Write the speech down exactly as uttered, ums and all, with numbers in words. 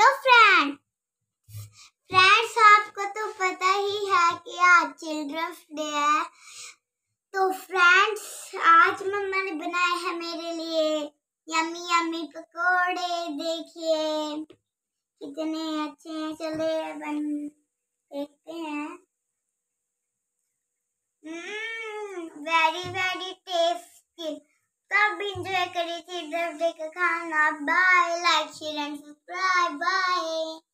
Hello friend friends आपको तो पता ही है कि आज चिल्ड्रंस डे है। तो फ्रेंड्स आज मम्मा ने बनाए हैं मेरे लिए यम्मी यम्मी पकोड़े। देखिए कितने अच्छे हैं। चले बन देखते हैं। Very very tasty. सब एंजॉय करिए चिल्ड्रंस डे का खाना। Bye. Like share and subscribe. Bye.